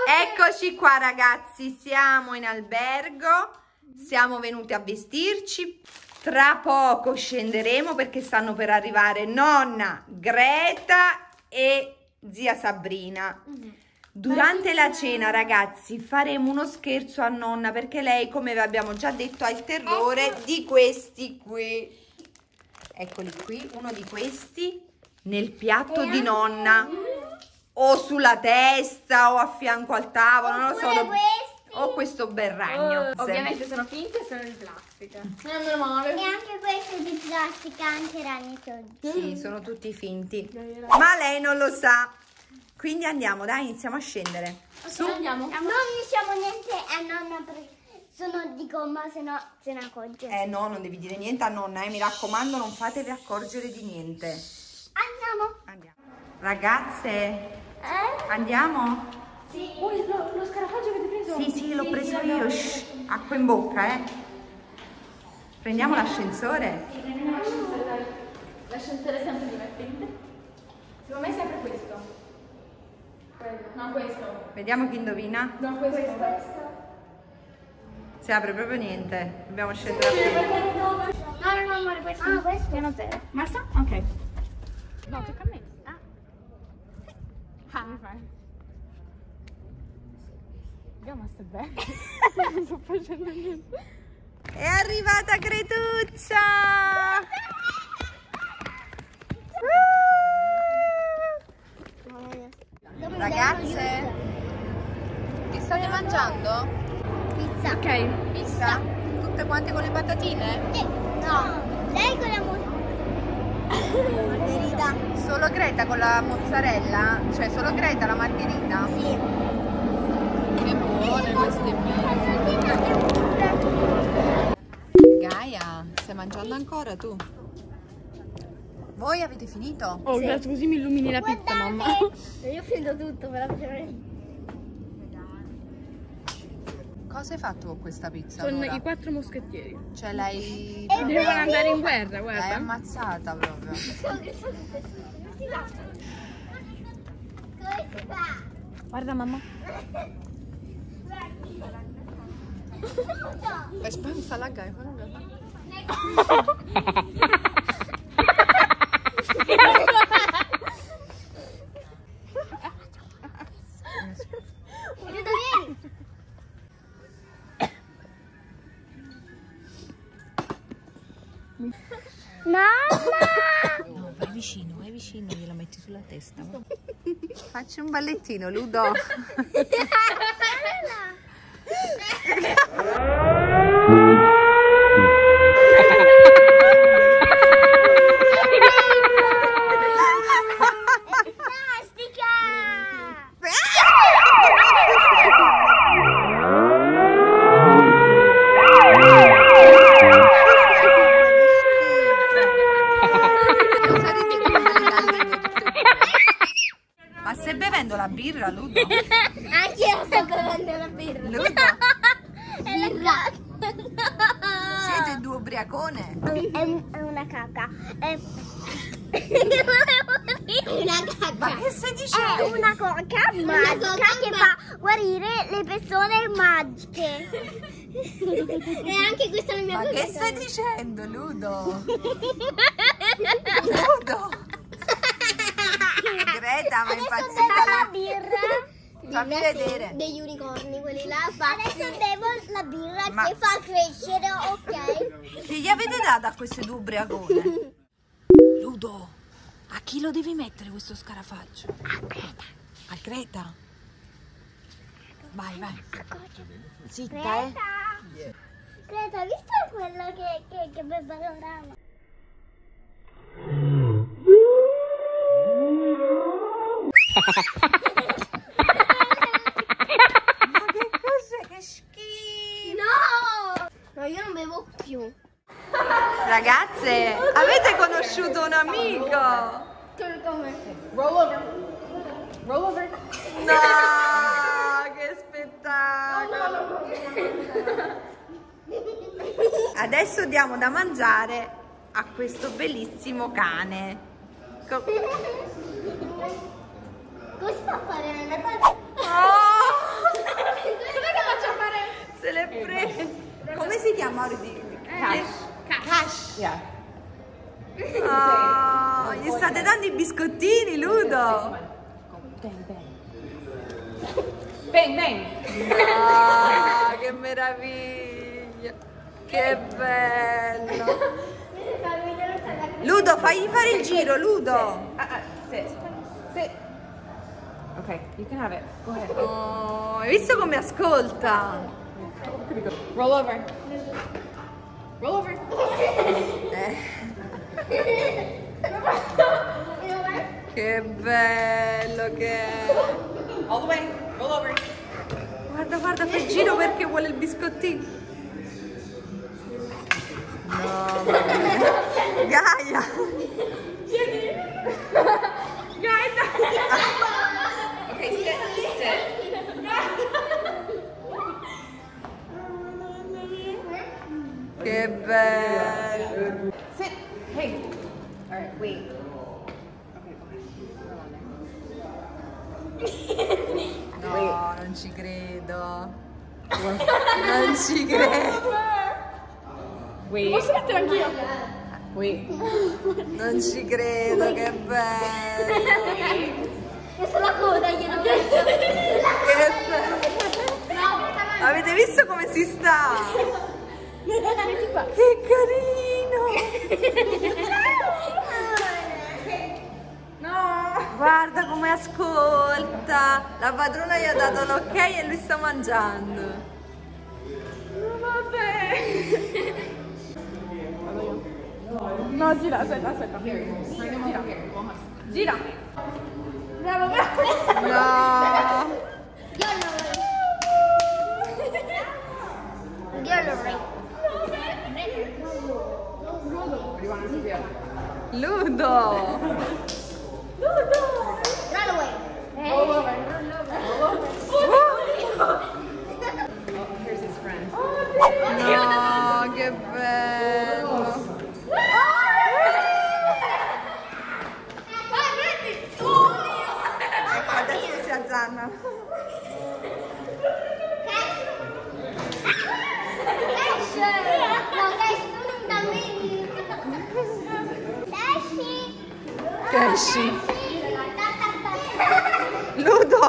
Eccoci qua ragazzi, siamo in albergo, siamo venuti a vestirci, tra poco scenderemo perché stanno per arrivare nonna Greta e zia Sabrina. Durante la cena ragazzi faremo uno scherzo a nonna perché lei, come vi abbiamo già detto, ha il terrore di questi qui. Eccoli qui, uno di questi nel piatto di nonna. O sulla testa o a fianco al tavolo, non lo so. O questo bel ragno. Ovviamente sono finte e sono di plastica. Meno male. E anche questo è di plastica, anche ragni tutti. Sì, sono tutti finti. Ma lei non lo sa. Quindi andiamo, dai, iniziamo a scendere. Su. Andiamo. Non diciamo niente a nonna perché sono di gomma, se no se ne accorge. No, non devi dire niente a nonna, mi raccomando, non fatevi accorgere di niente. Andiamo. Ragazze, andiamo? Sì. Oh, lo scarafaggio che ti hai preso? Sì, l'ho preso io. Shh, acqua in bocca, Prendiamo l'ascensore? Sì, prendiamo l'ascensore, dai. L'ascensore è sempre divertente. Secondo me è sempre questo. No, questo. Vediamo chi indovina. No, questo. Si apre proprio niente. Dobbiamo scendere. No, amore, questo. Ah, questo. Piano zero. Marsa? Ok. No, tocca a me. Come fai? Gamma sta bene. Non sto facendo niente. È arrivata Cretuccia! Ragazze, che state mangiando? Pizza. Ok. Pizza? Tutte quante con le patatine? No, lei con la margherita. Solo Greta con la mozzarella? Cioè solo Greta la margherita? Sì. Che buone queste pizze! Gaia, stai mangiando ancora tu? Voi avete finito? Oh, grazie, così mi illumini la pizza, mamma. Io finito tutto, però. Cosa hai fatto con questa pizza? Sono allora? i 4 moschettieri. Cioè l'hai... Devono andare in guerra, L'hai guarda. ammazzata proprio. Come si fa? Guarda, mamma. Fai spanza la Gaia. No, vai vicino, gliela metti sulla testa. Facci un ballettino, Ludo. Ma stai bevendo la birra, Ludo? Anche io sto bevendo la birra. Ludo? Birra. Siete due ubriacone? È una caca. È una caca. Ma che stai È dicendo? una coca magica che fa guarire le persone magiche. E anche questa è la mia Ma coca. che stai dicendo, Ludo? Ludo? Greta, ma è impazzita la birra. Fammi vedere. Degli unicorni, quelli là. Adesso bevo la birra Ma- che fa crescere, ok? Che gli avete dato a queste due ubriacone? Ludo, a chi lo devi mettere questo scarafaggio? A Greta. A Greta? Vai. Zitta, Greta. Greta, hai visto quello che preparava? Ma che cos'è? Che schifo! No, io non bevo più. Ragazze, avete conosciuto un amico? Come? Roll over. Roll over. No, che spettacolo! Adesso diamo da mangiare a questo bellissimo cane. Come si fa a fare? Oh! i biscottini, Ludo. Bang, bang. Bang, bang. Ah, che meraviglia. Che bello. Ludo, fagli fare il giro, Ludo. Sit. Sit. Okay, you can have it. Go ahead. Oh, hai visto come ascolta? Roll over. Roll over. Che bello che è. All the way. Roll over. Guarda, guarda, fa il giro perché vuole il biscottino. No, vabbè. Gaia. Gaia. Okay, sit. Che bello. Sit. Hey. All right, wait. No, non ci credo. Non ci credo. Wait. Posso mettere anch'io? Wait. Non ci credo, che bello. Io sulla coda glielo metto. Che bello. Avete visto come si sta? Che carino. Guarda come ascolta. La padrona gli ha dato l'ok e lui sta mangiando. Vabbè. No, gira, aspetta. Gira. Gira. Bravo, bravo. No. Io lo vorrei. Ludo. Run away. Roll over. Here's his friend. No, che bello. Ecco, adesso si azzanna. Che esci? Ludo.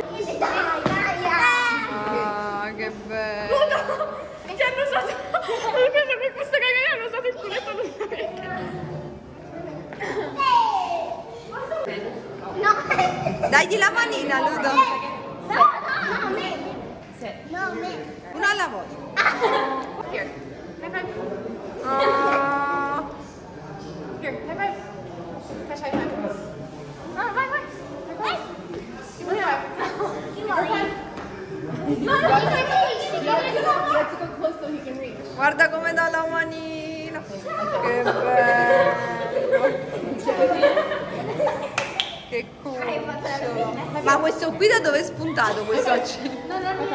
Ah, che bello. Ti hanno usato per questo cagare hanno usato il culetto No. Dagli la manina, Ludo. No, me. No, me. Una alla volta. Here. High five. Oh. Here, high five. Touch high five. Oh, vai. Give me a high five. You have to go close so he can reach. Guarda come dà la manina. Che bello. Che cucciolo. Ma questo qui da dove è spuntato questo accento? No.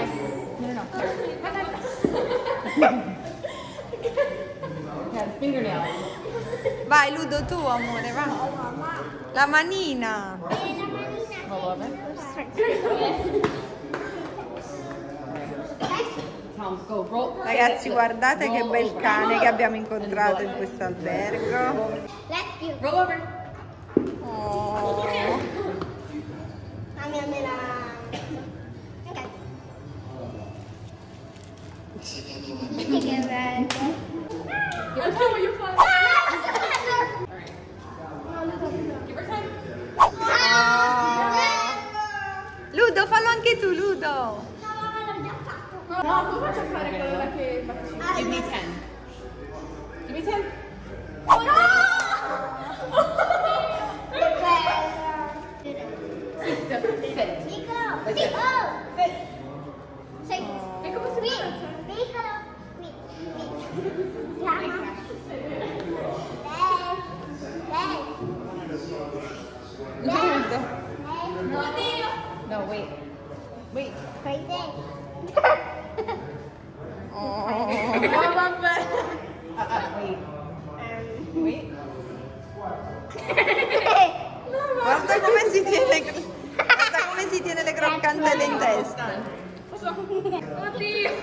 Yeah, fingernail. Vai Ludo, tu amore, va. La manina. Roll over. Tom, go, roll. Ragazzi, guardate che bel cane che abbiamo incontrato in questo albergo. Let's go. Roll over. Oh. Dammi almeno. Ok. Che bello. Let's see what you find. Give her time. Ludo, fallo anche tu, Ludo. No, come faccio a fare quello là che partecipa? Give me 10. Give me 10. Oh no! Sit. Piccolo! Piccolo! Sei. E come si fa? Piccolo! Chiama. Ludo. No, wait. Wait. Fai te. Oh. Vabbè. Wait. Wait. Guarda come si tiene. Guarda come si tiene le croccantelle in testa. Oddio.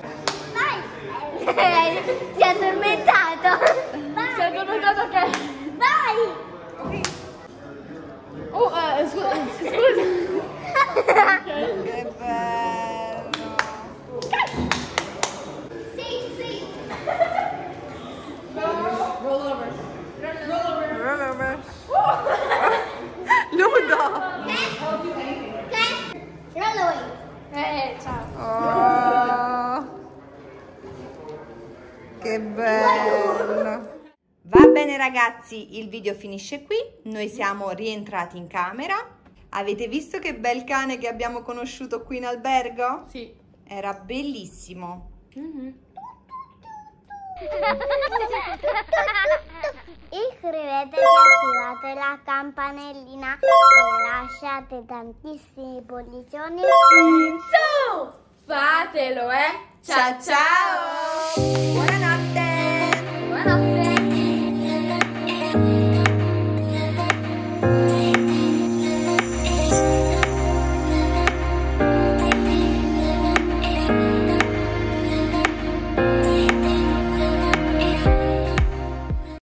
Vai! Si è addormentato! Si è addormentato che? Vai! Oh, scusa. Che bello. Sì. Roll over. Roll over. Ludo. Roll away. Ciao. Oh, che bello. Va bene ragazzi, il video finisce qui. Noi siamo rientrati in camera. Avete visto che bel cane che abbiamo conosciuto qui in albergo? Sì. Era bellissimo. Iscrivetevi, attivate la campanellina e lasciate tantissimi pollicioni. Fatelo, Ciao ciao.